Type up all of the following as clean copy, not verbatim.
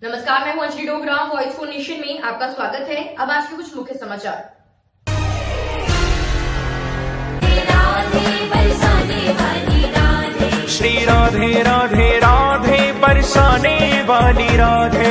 नमस्कार, मैं हूं Anjali Dogra. Voice for nation में आपका स्वागत है। अब आज के कुछ मुख्य समाचार। श्री राधे राधे राधे बरसाने वाली राधे,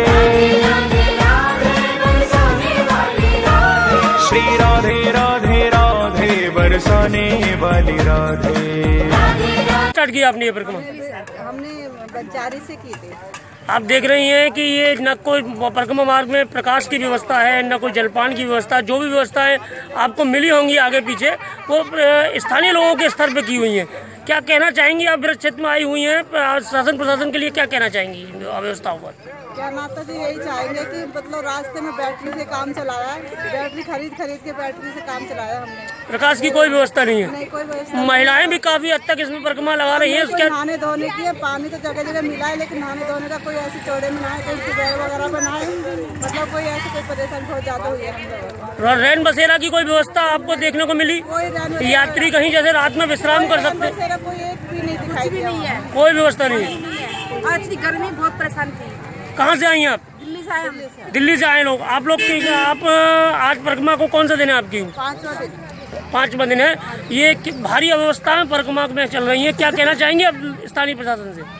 श्री राधे राधे राधे बरसाने वाली राधे। स्टार्ट किया आपने ये परिक्रमा? हमने बंजारी से की थी। आप देख रही हैं कि ये न कोई परिक्रमा मार्ग में प्रकाश की व्यवस्था है, न कोई जलपान की व्यवस्था। जो भी व्यवस्थाएं आपको मिली होंगी आगे पीछे, वो स्थानीय लोगों के स्तर पर की हुई हैं। क्या कहना चाहेंगी आप? ब्रज क्षेत्र में आई हुई हैं, शासन प्रशासन के लिए क्या कहना चाहेंगी व्यवस्थाओं पर? क्या माता जी यही चाहेंगे कि मतलब रास्ते में बैटरी से काम चलाया, बैटरी खरीद के बैटरी से काम चलाया हमने। प्रकाश की कोई व्यवस्था नहीं है? नहीं, कोई व्यवस्था। महिलाएं भी काफी हद तक इसमें परिक्रमा लगा रही है। उसके नहाने धोने की है, पानी तो जगह जगह मिला है, लेकिन नहाने धोने का कोई ऐसे चौड़े में ना है, कोई सुबह वगैरह बनाए, मतलब कोई ऐसी कोई परेशानी बहुत ज्यादा हुई है हम लोग। रैन बसेरा की कोई व्यवस्था आपको देखने को मिली? यात्री कहीं जैसे रात में विश्राम कर सकते? कोई एक भी नहीं दिखाई दिया, कोई व्यवस्था नहीं। आज की गर्मी बहुत परेशान थी। कहाँ से आई हैं आप? दिल्ली से आए। दिल्ली से आए लोग। आप लोग आप आज परिक्रमा को कौन सा दिन है आपकी? 5वां दिन है। ये भारी अव्यवस्था में परिक्रमा में चल रही है, क्या कहना चाहेंगे आप स्थानीय प्रशासन से?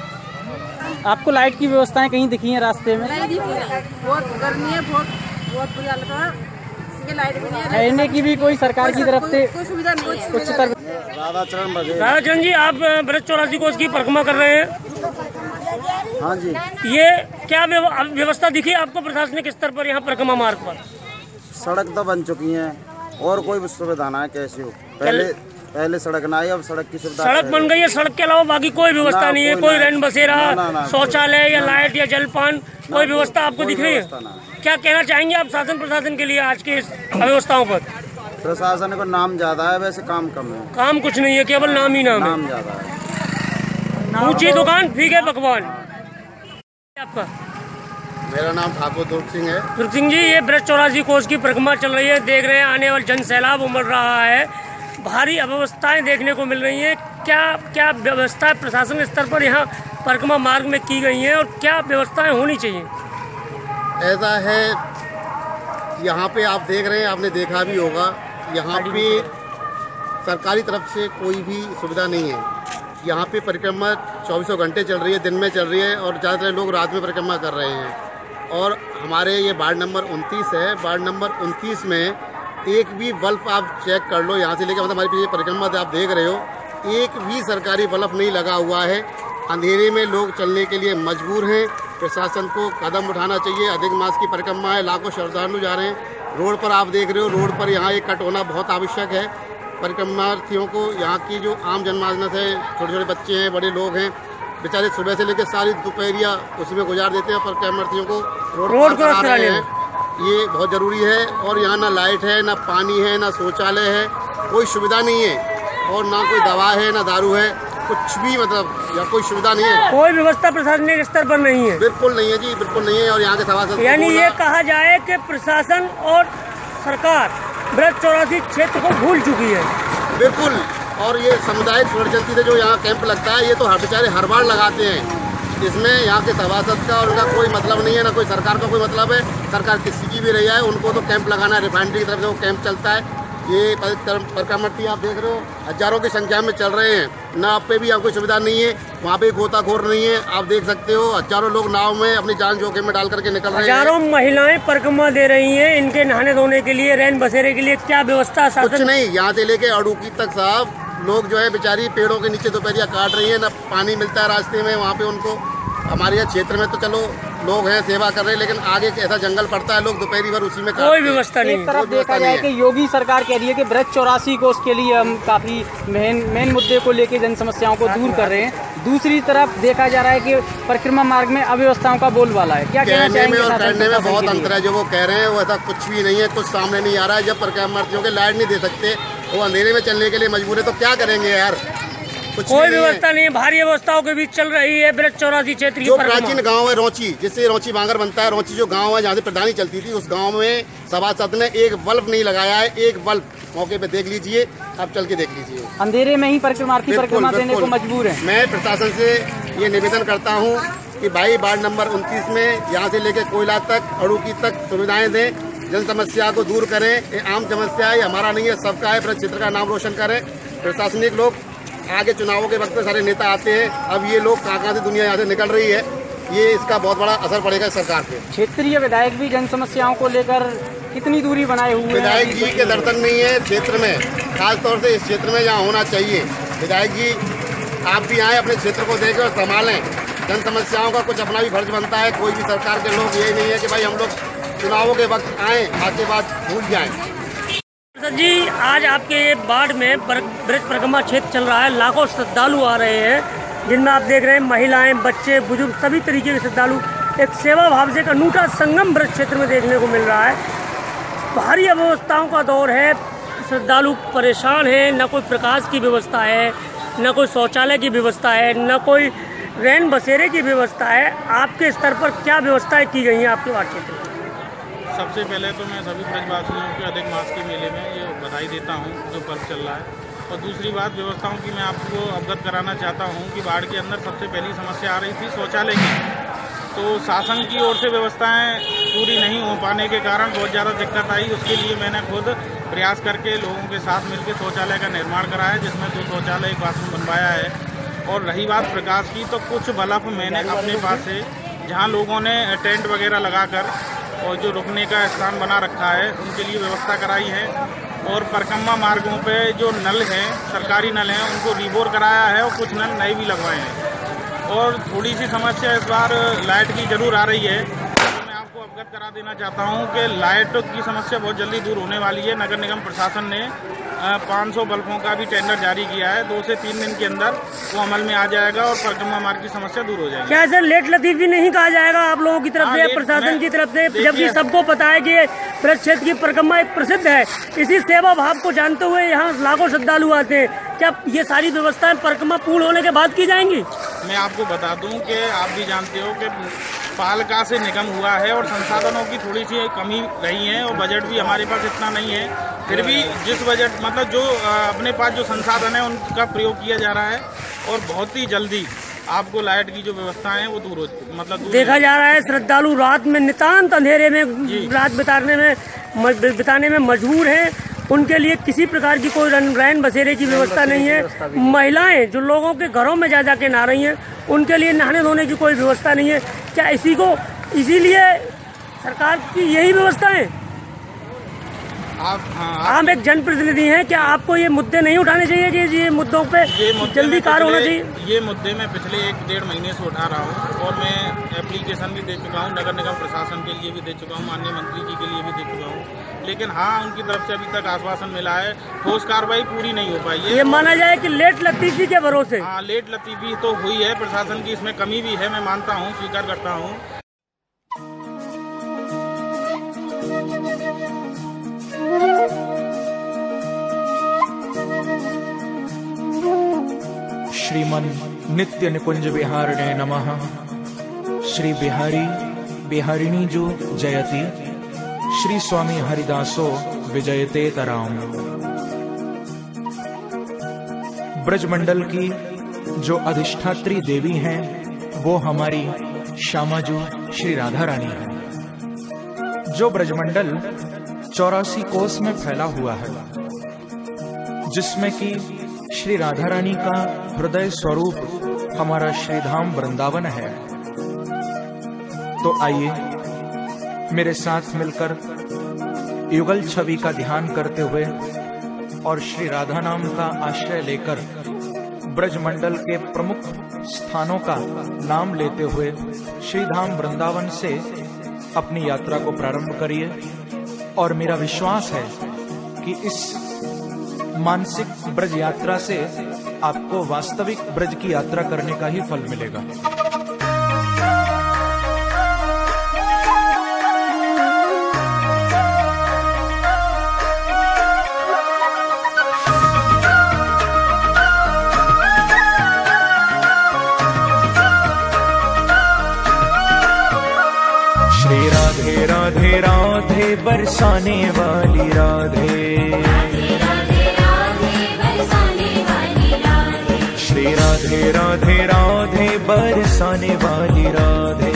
आपको लाइट की व्यवस्थाएं कहीं दिखी हैं रास्ते में? बहुत गर्मी है, बहुत बुरा लगा। लाइट भी नहीं है, रहने की भी कोई सरकार की तरफ से कोई सुविधा नहीं। राधाचरण जी, आप ब्रज 84 कोस की परिक्रमा कर रहे हैं? हाँ जी। ये क्या व्यवस्था दिखी आपको प्रशासनिक स्तर पर यहाँ परिक्रमा मार्ग पर? सड़क तो बन चुकी है और कोई सुविधा ना है। कैसे हो? पहले सड़क ना आई, अब सड़क की सुविधा। सड़क बन गई है, सड़क के अलावा बाकी कोई व्यवस्था नहीं है? कोई रैन बसेरा, शौचालय या लाइट या जलपान, कोई व्यवस्था आपको दिख रही है? क्या कहना चाहेंगे आप शासन प्रशासन के लिए आज की इस अव्यवस्थाओं पर? प्रशासन को नाम ज्यादा है, वैसे काम कम है। काम कुछ नहीं है, केवल नाम ही नाम ज्यादा है। ऊंची दुकान फीके पकवान। आपका? मेरा नाम ठाकुर दुर्ग सिंह है। दुर्ग सिंह जी, ये ब्रज 84 कोस की परिक्रमा चल रही है, देख रहे हैं आने वाला जन सैलाब उमड़ रहा है, भारी अव्यवस्थाएं देखने को मिल रही हैं। क्या व्यवस्था प्रशासन स्तर पर यहाँ परिक्रमा मार्ग में की गई हैं और क्या व्यवस्थाएं होनी चाहिए? ऐसा है, यहाँ पे आप देख रहे हैं, आपने देखा भी होगा, यहाँ पे सरकारी तरफ से कोई भी सुविधा नहीं है। यहाँ पे परिक्रमा 24 घंटे चल रही है, दिन में चल रही है, और ज़्यादातर लोग रात में परिक्रमा कर रहे हैं। और हमारे ये वार्ड नंबर 29 है, वार्ड नंबर 29 में एक भी बल्ब आप चेक कर लो, यहाँ से लेकर मतलब हमारी पीछे परिक्रमा आप देख रहे हो, एक भी सरकारी बल्ब नहीं लगा हुआ है। अंधेरे में लोग चलने के लिए मजबूर हैं। प्रशासन को कदम उठाना चाहिए। अधिक मास की परिक्रमा है, लाखों श्रद्धालु जा रहे हैं। रोड पर आप देख रहे हो, रोड पर यहाँ एक कट होना बहुत आवश्यक है। परिक्रमार्थियों को, यहाँ की जो आम जनमानस है, छोटे छोटे बच्चे हैं, बड़े लोग हैं, बेचारे सुबह से लेकर सारी दोपहरिया उसमें गुजार देते हैं। परिक्रमार्थियों को रोड क्रॉस करा रहे हैं, ये बहुत ज़रूरी है। और यहाँ ना लाइट है, ना पानी है, ना शौचालय है, कोई सुविधा नहीं है, और ना कोई दवा है, ना दारू है, कुछ भी मतलब या कोई सुविधा नहीं है। कोई व्यवस्था प्रशासनिक स्तर पर नहीं है? बिल्कुल नहीं है जी, बिल्कुल नहीं है। और यहाँ के सभासद, यानी ये कहा जाए कि प्रशासन और सरकार ब्रज 84 क्षेत्र को भूल चुकी है। बिल्कुल। और ये सामुदायिक स्वरजंती से जो यहाँ कैंप लगता है, ये तो बेचारे हर बार लगाते हैं। इसमें यहाँ के सभासद का और उनका कोई मतलब नहीं है, ना कोई सरकार का कोई मतलब है। सरकार किसी की भी रही है, उनको तो कैंप लगाना है। रिफाइनरी की तरफ से वो कैंप चलता है। ये परिक्रमार्थी आप देख रहे हो, हजारों की संख्या में चल रहे हैं। नाव पे भी यहाँ कोई सुविधा नहीं है, वहाँ पे गोताखोर नहीं है। आप देख सकते हो, हजारों लोग नाव में अपनी जान जोखिम में डाल करके निकल रहे हैं। हजारों महिलाएं परिक्रमा दे रही हैं, इनके नहाने धोने के लिए, रैन बसेरे के लिए क्या व्यवस्था? कुछ नहीं। यहाँ से लेके अड़ूकी तक साहब, लोग जो है बेचारी पेड़ों के नीचे दोपहरिया काट रही है, ना पानी मिलता है रास्ते में वहाँ पे उनको। हमारे यहाँ क्षेत्र में तो चलो लोग हैं, सेवा कर रहे हैं, लेकिन आगे ऐसा जंगल पड़ता है, लोग दोपहरी भर उसी में कोई व्यवस्था नहीं। एक तरफ देखा जाए कि योगी सरकार कह रही है कि ब्रज 84 कोस के लिए हम काफी मेन मुद्दे को लेकर जन समस्याओं को दूर कर रहे हैं, दूसरी तरफ देखा जा रहा है कि परिक्रमा मार्ग में अव्यवस्थाओं का बोलबाला है। क्या कहना चाहेंगे? और करने में बहुत अंतर है। जो वो कह रहे हैं वो ऐसा कुछ भी नहीं है, कुछ सामने नहीं आ रहा है। जब परिक्रमार्थियों के लाइट नहीं दे सकते, वो अंधेरे में चलने के लिए मजबूर है, तो क्या करेंगे यार? कोई व्यवस्था नहीं है, भारी व्यवस्थाओं के बीच चल रही है ब्रज 84 क्षेत्र। जो प्राचीन गांव है रोंची, जिससे रोंची बांगर बनता है, रोंची जो गांव है जहाँ से प्रधानी चलती थी, उस गांव में सभासद ने एक बल्ब नहीं लगाया है। एक बल्ब मौके पे देख लीजिए, आप चल के देख लीजिए। अंधेरे में ही परिक्रमा देने को मजबूर है। मैं प्रशासन से ये निवेदन करता हूँ कि भाई वार्ड नंबर 29 में यहाँ से लेके कोयला तक, अड़ूकी तक सुविधाएं दें, जन समस्या को दूर करें। ये आम समस्या है, हमारा नहीं है, सबका है। अपने क्षेत्र का नाम रोशन करें। प्रशासनिक लोग आगे चुनावों के वक्त में सारे नेता आते हैं, अब ये लोग कहाँ से दुनिया यहाँ से निकल रही है, ये इसका बहुत बड़ा असर पड़ेगा सरकार पे। क्षेत्रीय विधायक भी जन समस्याओं को लेकर कितनी दूरी बनाए हुए हैं? विधायक जी के दर्शन नहीं है क्षेत्र में, खासतौर से इस क्षेत्र में जहाँ होना चाहिए। विधायक जी आप भी आए, अपने क्षेत्र को देखें और संभालें। जन समस्याओं का कुछ अपना भी फर्ज बनता है। कोई भी सरकार के लोग यही नहीं है कि भाई हम लोग चुनावों के वक्त आए, आके बाद भूल जाएं। सर जी, आज आपके वार्ड में ब्रज परिक्रमा क्षेत्र चल रहा है, लाखों श्रद्धालु आ रहे हैं, जिनमें आप देख रहे हैं महिलाएं, बच्चे, बुजुर्ग, सभी तरीके के श्रद्धालु। एक सेवा भाव से एक अनूठा संगम ब्रज क्षेत्र में देखने को मिल रहा है। भारी अव्यवस्थाओं का दौर है, श्रद्धालु परेशान हैं, न कोई प्रकाश की व्यवस्था है, न कोई शौचालय की व्यवस्था है, न कोई रैन बसेरे की व्यवस्था है। आपके स्तर पर क्या व्यवस्थाएं की गई हैं आपके वार्ड क्षेत्र में? सबसे पहले तो मैं सभी ब्रजवासियों के अधिक मास के मेले में ये बधाई देता हूँ जो पर्व चल रहा है। और दूसरी बात व्यवस्थाओं की मैं आपको अवगत कराना चाहता हूँ कि वार्ड के अंदर सबसे पहली समस्या आ रही थी शौचालय की। तो शासन की ओर से व्यवस्थाएं पूरी नहीं हो पाने के कारण बहुत ज़्यादा दिक्कत आई। उसके लिए मैंने खुद प्रयास करके लोगों के साथ मिलकर शौचालय का निर्माण कराया, जिसमें 2 शौचालय, एक बाथरूम बनवाया है। और रही बात प्रकाश की, तो कुछ बल्ब मैंने अपने पास से, जहाँ लोगों ने टेंट वगैरह लगाकर और जो रुकने का स्थान बना रखा है, उनके लिए व्यवस्था कराई है। और परिक्रमा मार्गों पे जो नल हैं, सरकारी नल हैं, उनको रिबोर कराया है और कुछ नल नए भी लगवाए हैं। और थोड़ी सी समस्या इस बार लाइट की जरूर आ रही है, तो मैं आपको अवगत करा देना चाहता हूं कि लाइट की समस्या बहुत जल्दी दूर होने वाली है। नगर निगम प्रशासन ने 500 बल्बों का भी टेंडर जारी किया है। 2 से 3 दिन के अंदर वो अमल में आ जाएगा और परिक्रमा मार्ग की समस्या दूर हो जाएगी। क्या सर लेट लतीफ़ी नहीं कहा जाएगा आप लोगों की तरफ से, प्रशासन की तरफ से, जबकि सबको पता है कि ब्रज क्षेत्र की परिक्रमा एक प्रसिद्ध है। इसी सेवा भाव को जानते हुए यहाँ लाखों श्रद्धालु आते हैं। क्या ये सारी व्यवस्थाएं परिक्रमा पूर्ण होने के बाद की जाएंगी? मैं आपको बता दूं कि आप भी जानते हो कि पालिका से निगम हुआ है और संसाधनों की थोड़ी सी कमी रही है और बजट भी हमारे पास इतना नहीं है। फिर भी जिस बजट मतलब जो अपने पास जो संसाधन है उनका प्रयोग किया जा रहा है और बहुत ही जल्दी आपको लाइट की जो व्यवस्था है वो दूर देखा जा रहा है। श्रद्धालु रात में नितांत अंधेरे में रात बिताने में मजबूर हैं। उनके लिए किसी प्रकार की कोई रैन बसेरे की व्यवस्था नहीं है। महिलाएं जो लोगों के घरों में जा के नहा रही हैं, उनके लिए नहाने धोने की कोई व्यवस्था नहीं है। क्या इसीलिए सरकार की यही व्यवस्था है? आप एक जनप्रतिनिधि हैं, क्या आपको ये मुद्दे नहीं उठाने चाहिए कि ये मुद्दों पे जल्दी कार्य होना चाहिए? ये मुद्दे मैं पिछले 1-1.5 महीने से उठा रहा हूँ और मैं एप्लीकेशन भी दे चुका हूँ, नगर निगम प्रशासन के लिए भी दे चुका हूँ, माननीय मंत्री जी के लिए भी दे चुका हूँ। लेकिन हाँ, उनकी तरफ से अभी तक आश्वासन मिला है, ठोस कार्रवाई पूरी नहीं हो पाई है। ये माना जाए कि लेट लतीफ़ी के भरोसे। हाँ, लेट लतीफ़ी तो हुई है, प्रशासन की इसमें कमी भी है, मैं मानता हूँ, स्वीकार करता हूँ। श्रीमन नित्य निकुंज विहारिणे नमः। श्री बिहारी बिहारिणी जो जयति, श्री स्वामी हरिदासो विजयते तराम। ब्रजमंडल की जो अधिष्ठात्री देवी हैं वो हमारी श्यामाजू श्री राधा रानी है। जो ब्रजमंडल 84 कोस में फैला हुआ है, जिसमें कि श्री राधा रानी का हृदय स्वरूप हमारा श्रीधाम वृंदावन है। तो आइए मेरे साथ मिलकर युगल छवि का ध्यान करते हुए और श्री राधा नाम का आश्रय लेकर ब्रजमंडल के प्रमुख स्थानों का नाम लेते हुए श्रीधाम वृंदावन से अपनी यात्रा को प्रारंभ करिए। और मेरा विश्वास है कि इस मानसिक ब्रज यात्रा से आपको वास्तविक ब्रज की यात्रा करने का ही फल मिलेगा। श्री राधे राधे राधे बरसाने वाली राधे, श्री राधे राधे राधे बरसाने वाली राधे,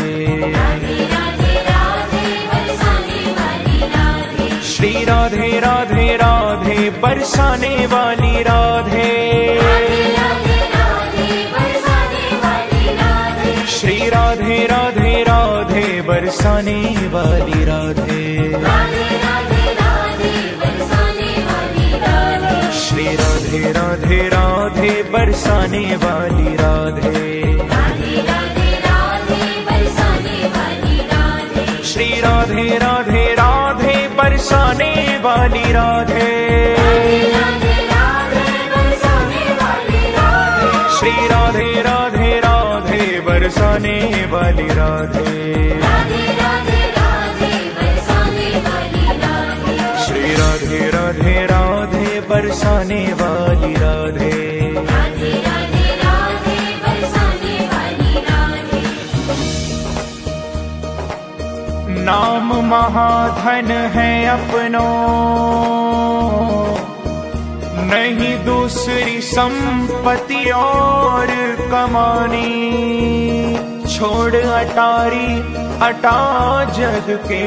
श्री राधे राधे राधे बरसाने वाली राधे, श्री राधे राधे राधे बरसाने वाली राधे, श्री राधे राधे राधे बरसाने वाली राधे, श्री राधे राधे राधे बरसाने वाली राधे, श्री राधे राधे राधे बरसाने वाली राधे, श्री राधे राधे राधे बरसाने वाली राधे। नाम महाधन है अपनों, नहीं दूसरी संपत्ति और कमानी, छोड़ अटारी अटा जग के,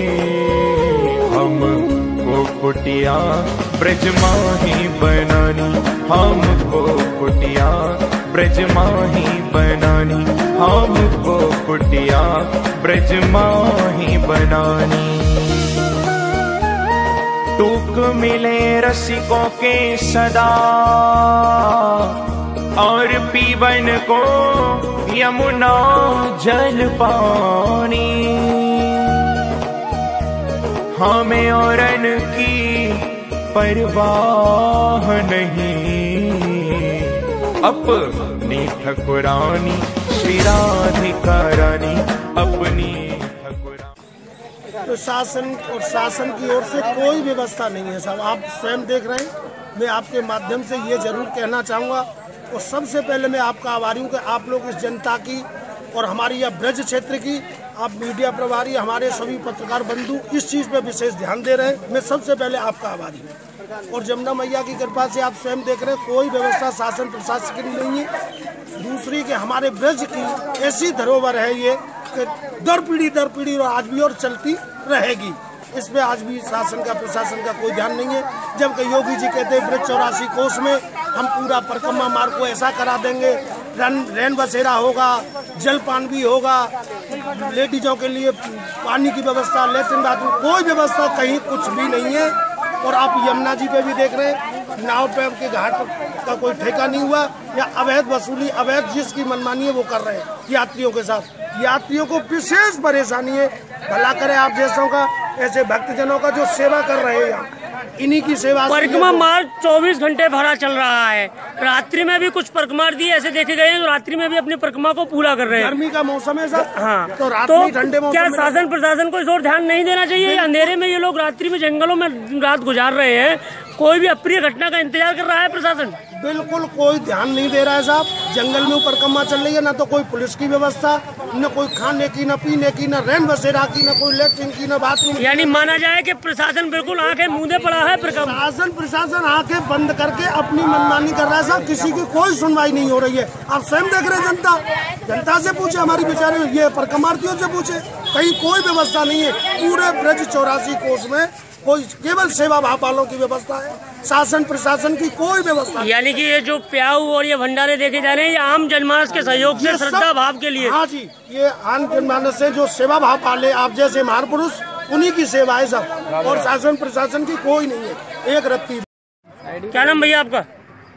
हमको कुटिया ब्रज माही बनानी, हमको कुटिया ब्रज माही बनानी, हमको कुटिया ब्रज माही बनानी। टूक मिले रसिकों के सदा, और पीवन को यमुना जल पानी, हमें औरन की परवाह नहीं, अपनी ठकुरानी श्री राधिका रानी, अपनी प्रशासन और शासन की ओर से कोई व्यवस्था नहीं है साहब। आप स्वयं देख रहे हैं। मैं आपके माध्यम से ये जरूर कहना चाहूँगा, और सबसे पहले मैं आपका आभारी हूँ कि आप लोग इस जनता की और हमारी यह ब्रज क्षेत्र की, आप मीडिया प्रभारी, हमारे सभी पत्रकार बंधु इस चीज़ पे विशेष ध्यान दे रहे हैं। मैं सबसे पहले आपका आभारी हूँ। और जमुना मैया की कृपा से आप स्वयं देख रहे हैं, कोई व्यवस्था शासन प्रशासन की नहीं है। दूसरी कि हमारे ब्रज की ऐसी धरोहर है ये कि दर पीढ़ी और आज भी और चलती रहेगी। इसमें आज भी शासन का प्रशासन का कोई ध्यान नहीं है। जबकि योगी जी कहते हैं ब्रज 84 कोस में हम पूरा परिक्रमा मार्ग को ऐसा करा देंगे, रैन बसेरा होगा, जलपान भी होगा, लेडीजों के लिए पानी की व्यवस्था, लेट्रिन बाथरूम, कोई व्यवस्था कहीं कुछ भी नहीं है। और आप यमुना जी पे भी देख रहे हैं, नाव पे के घाट का कोई ठेका नहीं हुआ, या अवैध वसूली, अवैध जिसकी मनमानी है वो कर रहे हैं यात्रियों के साथ। यात्रियों को विशेष परेशानी है। भला करे आप जैसों का, ऐसे भक्तजनों का जो सेवा कर रहे हैं यहाँ, इन्हीं की सेवा। परिक्रमा मार्ग 24 घंटे भरा चल रहा है। रात्रि में भी कुछ परिक्रमा दिए ऐसे देखे गए हैं, तो रात्रि में भी अपनी परिक्रमा को पूरा कर रहे हैं। गर्मी का मौसम है सर। हाँ, तो रात्रि ठंडे मौसम क्या शासन प्रशासन को इस ओर ध्यान नहीं देना चाहिए? अंधेरे में ये लोग रात्रि में जंगलों में रात गुजार रहे हैं, कोई भी अप्रिय घटना का इंतजार कर रहा है प्रशासन? बिल्कुल कोई ध्यान नहीं दे रहा है साहब। जंगल में परिक्रमा चल रही है, ना तो कोई पुलिस की व्यवस्था, न कोई खाने की, न पीने की, न रैन बसेरा की, न कोई लेट्रिन की, न बाथरूम। यानी माना जाए कि प्रशासन बिल्कुल आंखें मूंदे पड़ा है। प्रशासन आंखें बंद करके अपनी मनमानी कर रहा है साहब। किसी की कोई सुनवाई नहीं हो रही है। आप स्वयं देख रहे हैं, जनता से पूछे, हमारी बेचारे ये परिक्रमार्थियों से पूछे, कहीं कोई व्यवस्था नहीं है। पूरे ब्रज 84 कोस में कोई केवल सेवा भाव वालों की व्यवस्था है, शासन प्रशासन की कोई व्यवस्था। यानी कि ये जो प्याऊ और ये भंडारे देखे जा रहे हैं, ये आम जनमानस के सहयोग से, श्रद्धा भाव के लिए। हाँ जी, ये आम जनमानस से जो सेवा भाव वाले आप जैसे महापुरुष, उन्हीं की सेवा है सब, और शासन प्रशासन की कोई नहीं है। एक रत्ती। क्या नाम भैया आपका?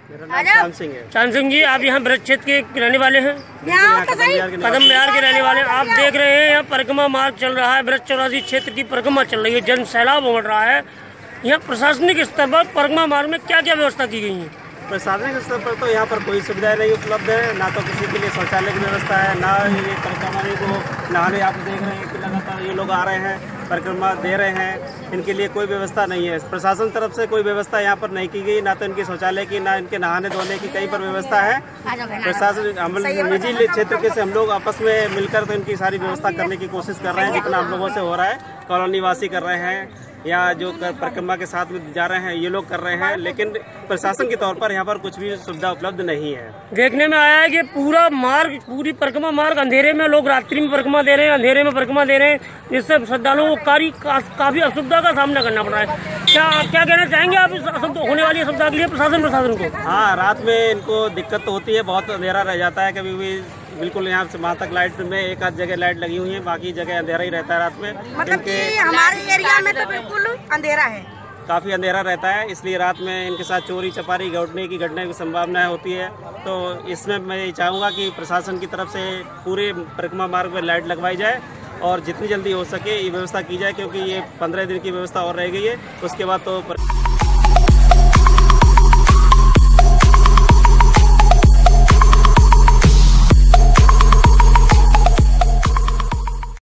चांद सिंह है। चांद सिंह जी, आप यहाँ ब्रज क्षेत्र के रहने वाले हैं? कदम बिहार के रहने वाले हैं। आप देख रहे हैं यहाँ परिक्रमा मार्ग चल रहा है, ब्रज 84 क्षेत्र की परिक्रमा चल रही है, जन सैलाब उमड़ रहा है। यहाँ प्रशासनिक स्तर पर परिक्रमा मार्ग में क्या क्या व्यवस्था की गई है? प्रशासनिक स्तर पर तो यहाँ पर कोई सुविधाएं नहीं उपलब्ध है, ना तो किसी के लिए शौचालय की व्यवस्था है, ना ये परिक्रमा को नहाने। आप देख रहे हैं कि लगातार ये लोग आ रहे हैं, परिक्रमा दे रहे हैं, इनके लिए कोई व्यवस्था नहीं है। प्रशासन तरफ से कोई व्यवस्था यहाँ पर नहीं की गई, ना तो इनके शौचालय की, ना इनके नहाने धोने की कहीं पर व्यवस्था है। प्रशासन हम निजी क्षेत्र के से हम लोग आपस में मिलकर तो इनकी सारी व्यवस्था करने की कोशिश कर रहे हैं, जितना हम लोगों से हो रहा है। कॉलोनी वासी कर रहे हैं, या जो परिक्रमा के साथ में जा रहे हैं ये लोग कर रहे हैं, लेकिन प्रशासन के तौर पर यहाँ पर कुछ भी सुविधा उपलब्ध नहीं है। देखने में आया है कि पूरी परिक्रमा मार्ग अंधेरे में, लोग रात्रि में परिक्रमा दे रहे हैं, अंधेरे में परिक्रमा दे रहे हैं, जिससे श्रद्धालुओं को काफी असुविधा का सामना करना पड़ रहा है। क्या कहना चाहेंगे आप इस होने वाली असुविधा के लिए प्रशासन को? हाँ, रात में इनको दिक्कत तो होती है, बहुत अंधेरा रह जाता है, कभी भी बिल्कुल यहाँ से वहाँ तक लाइट में एक आध जगह लाइट लगी हुई है, बाकी जगह अंधेरा ही रहता है रात में। मतलब कि हमारे एरिया में तो बिल्कुल अंधेरा है, काफी अंधेरा रहता है, इसलिए रात में इनके साथ चोरी चपारी लौटने की घटना की संभावनाएं होती है। तो इसमें मैं ये चाहूँगा कि प्रशासन की तरफ से पूरे परिक्रमा मार्ग में लाइट लगवाई जाए और जितनी जल्दी हो सके ये व्यवस्था की जाए, क्योंकि ये 15 दिन की व्यवस्था और रह गई है, उसके बाद तो